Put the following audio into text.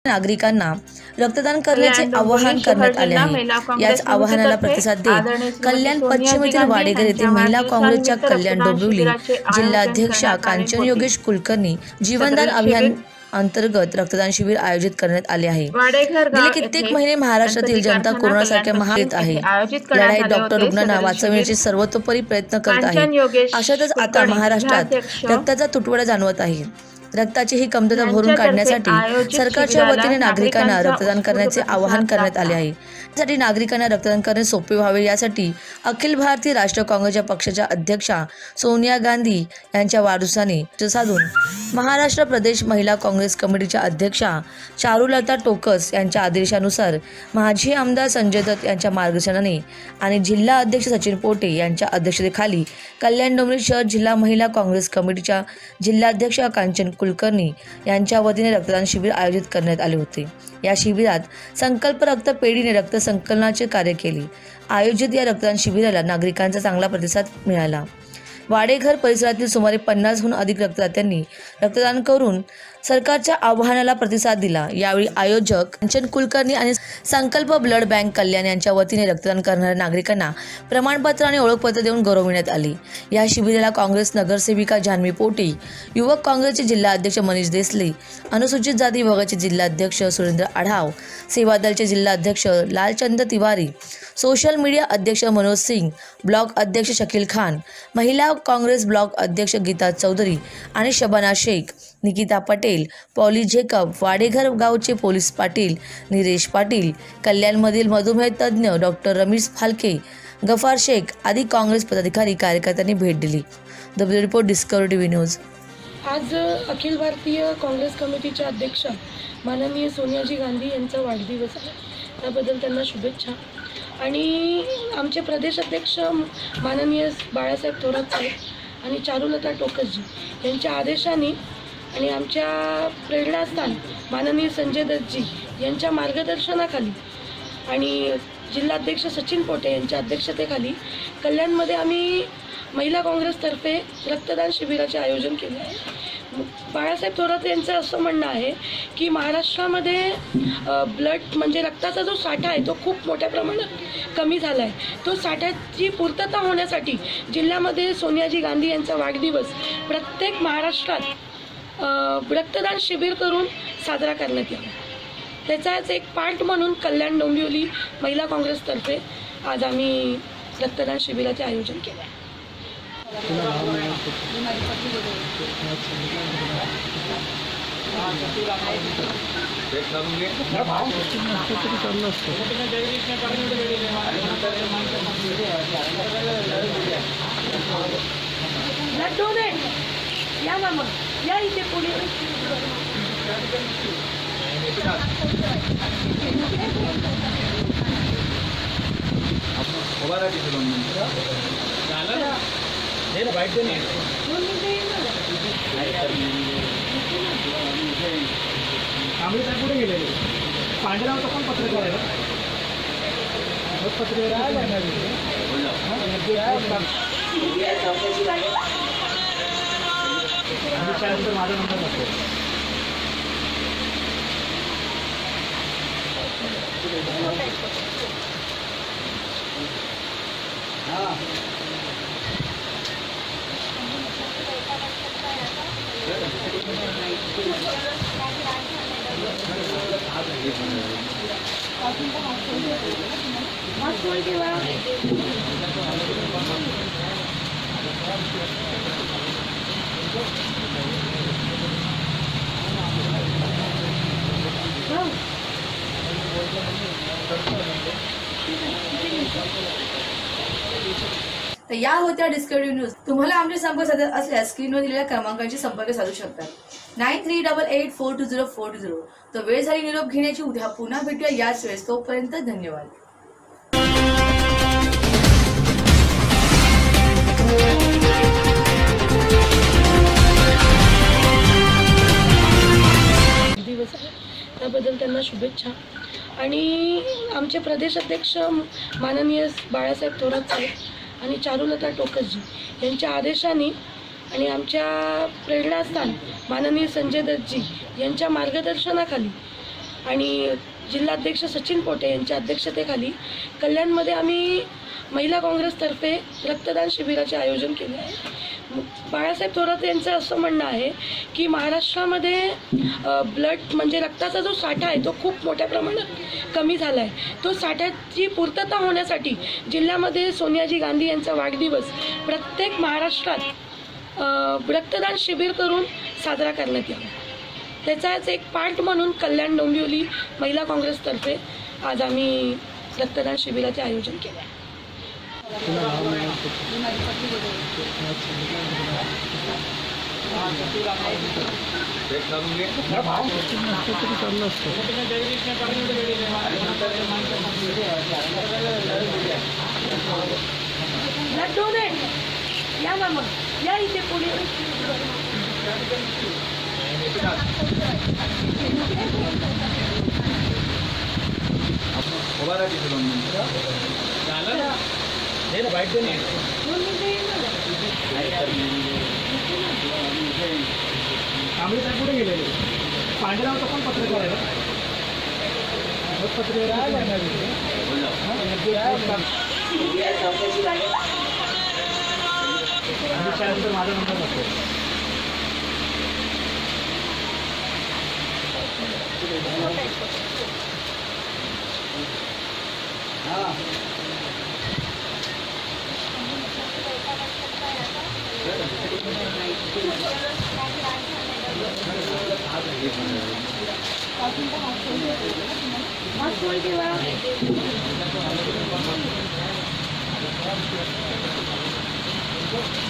नागरिकांना रक्तदान करण्याचे आवाहन करण्यात आले आहे। याच आवाहनाला प्रतिसाद देत कल्याण पश्चिम येथील वाडेघर येथील महिला काँग्रेसच्या कल्याण डोंबिवली जिल्हाध्यक्षा कांचन योगेश कुलकर्णी जीवनदान अभियान अंतर्गत रक्तदान शिबिर आयोजित करण्यात आले आहे। गेले कित्येक महिने महाराष्ट्रातील जनता कोरोनासारख्या महामारीत आहे। लढाईत डॉक्टर रुग्णांना वाचवण्याचे सर्वतोपरी प्रयत्न करत आहे। अशातच आता महाराष्ट्रात रक्ताचा तुटवडा जाणवत आहे। रक्ताची ही कमतरता भरून काढण्यासाठी सरकारच्या वतीने नागरिकांना रक्तदान करण्याचे आवाहन करण्यात आले आहे। यासाठी नागरिकांना रक्तदान करणे सोपे व्हावे यासाठी अखिल भारतीय राष्ट्रीय काँग्रेसच्या पक्षाच्या अध्यक्षा सोनिया गांधी यांच्या वाढदिवसाने साधून महाराष्ट्र प्रदेश महिला काँग्रेस कमिटीच्या अध्यक्षा चारुलता टोकस यांच्या आदेशानुसार माजी आमदार संजय दत्त यांच्या मार्गदर्शनाने आणि जिल्हा अध्यक्ष सचिन पोटे यांच्या अध्यक्षतेखाली कल्याण डोंबिवली शहर जिल्हा महिला काँग्रेस कमिटीच्या जिल्हाध्यक्ष कांचन कुलकर्णी यांच्या वतीने रक्तदान शिबिर आयोजित करण्यात आले होते। या शिबिरात संकल्प रक्त पेढीने रक्त संकलनाचे कार्य केले। आयोजित या रक्तदान शिबिराला नागरिकांचा चांगला प्रतिसाद मिळाला। वाडेघर परिसरातील सुमारे 50हून अधिक रक्तदात्यांनी रक्तदान करून सरकारच्या आवाहनाला प्रतिसाद दिला। यावेळी आयोजक कांचन कुलकर्णी आणि संकल्प ब्लड बँक कल्याण यांच्या वतीने रक्तदान करणाऱ्या नागरिकांना प्रमाणपत्र आणि ओळखपत्र देऊन गौरविण्यात आले। या शिबिराला काँग्रेस नगरसेविका जान्हवी पोटे, युवक काँग्रेसचे जिल्हाध्यक्ष मनीष देसले, अनुसूचित जाती विभागाचे जिल्हाध्यक्ष सुरेंद्र आढाव, सेवादलचे जिल्हाध्यक्ष लालचंद तिवारी, सोशल मीडिया अध्यक्ष मनोज सिंग, ब्लॉक अध्यक्ष शकील खान, महिला काँग्रेस ब्लॉक अध्यक्ष गीता चौधरी आणि शबाना शेख, निकिता पटेल, पॉली जेकब, वाडेघर गावचे पोलीस पाटील निरेश पाटील, कल्याणमधील मधुमेह तज्ज्ञ डॉक्टर रमेश फालके, गफार शेख आदी काँग्रेस पदाधिकारी कार्यकर्त्यांनी भेट दिली। The bureau report Discovery TV news. आज अखिल भारतीय काँग्रेस कमिटीच्या अध्यक्षा माननीय सोनियाजी गांधी यांचा वाढदिवस आहे, त्याबद्दल त्यांना शुभेच्छा। आणि आमचे प्रदेश अध्यक्ष माननीय बाळासाहेब थोरात साहेब आणि चारुलता टोकसजी यांच्या आदेशाने आणि आमच्या प्रेरणास्थान माननीय संजय दत्तजी यांच्या मार्गदर्शनाखाली आणि जिल्हाध्यक्ष सचिन पोटे यांच्या अध्यक्षतेखाली कल्याणमध्ये आम्ही महिला काँग्रेसतर्फे रक्तदान शिबिराचे आयोजन केले आहे। बाळासाहेब थोरात यांचं असं म्हणणं आहे की महाराष्ट्रामध्ये ब्लड म्हणजे रक्ताचा जो साठा आहे तो खूप मोठ्या प्रमाणात कमी झाला आहे। तो साठ्याची पूर्तता होण्यासाठी जिल्ह्यामध्ये सोनियाजी गांधी यांचा वाढदिवस प्रत्येक महाराष्ट्रात रक्तदान शिबिर करून साजरा करण्यात यावा, त्याचाच एक पार्ट म्हणून कल्याण डोंबिवली महिला काँग्रेसतर्फे आज आम्ही रक्तदान शिबिराचे आयोजन केले आहे। या मामा या इथे पोलीस कुठे गेलेले पांढरावचं पण पत्रकार आहे माझा नंबर नसतो। तर या होत्या डिस्कवरी न्यूज। तुम्हाला आमचे संपर्क साधायचे असल्यास स्क्रीनवर दिलेल्या क्रमांकांशी संपर्क साधू शकता 9388420420। तर वेळ झाली निरोप घेण्याची, उद्या पुन्हा भेटूया याच वेळेस। तोपर्यंत धन्यवाद। त्याबद्दल त्यांना शुभेच्छा। आणि आमचे प्रदेश अध्यक्ष माननीय बाळासाहेब थोरात साहेब आणि चारुलता टोकसजी यांच्या आदेशाने आणि आमच्या प्रेरणास्थान माननीय संजय दत्तजी यांच्या मार्गदर्शनाखाली आणि जिल्हाध्यक्ष सचिन पोटे यांच्या अध्यक्षतेखाली कल्याणमध्ये आम्ही महिला काँग्रेसतर्फे रक्तदान शिबिराचे आयोजन केले आहे. बाळासाहेब थोरात यांचं असं म्हणणं आहे की महाराष्ट्रामध्ये ब्लड म्हणजे रक्ताचा जो साठा आहे तो खूप मोठ्या प्रमाणात कमी झाला आहे. तो साठ्याची पूर्तता होण्यासाठी जिल्ह्यामध्ये सोनियाजी गांधी यांचा वाढदिवस प्रत्येक महाराष्ट्रात रक्तदान शिबिर करून साजरा करण्यात यावा. त्याचाच एक पार्ट म्हणून कल्याण डोंबिवली महिला काँग्रेसतर्फे आज आम्ही रक्तदान शिबिराचे आयोजन केले आहे. या मामा या इथे पुढे कांबळे साहेब कुठे गेलेले? पांढरावचा पण पत्रकार आहे त्यानंतर माझा नंबर नसतो. हां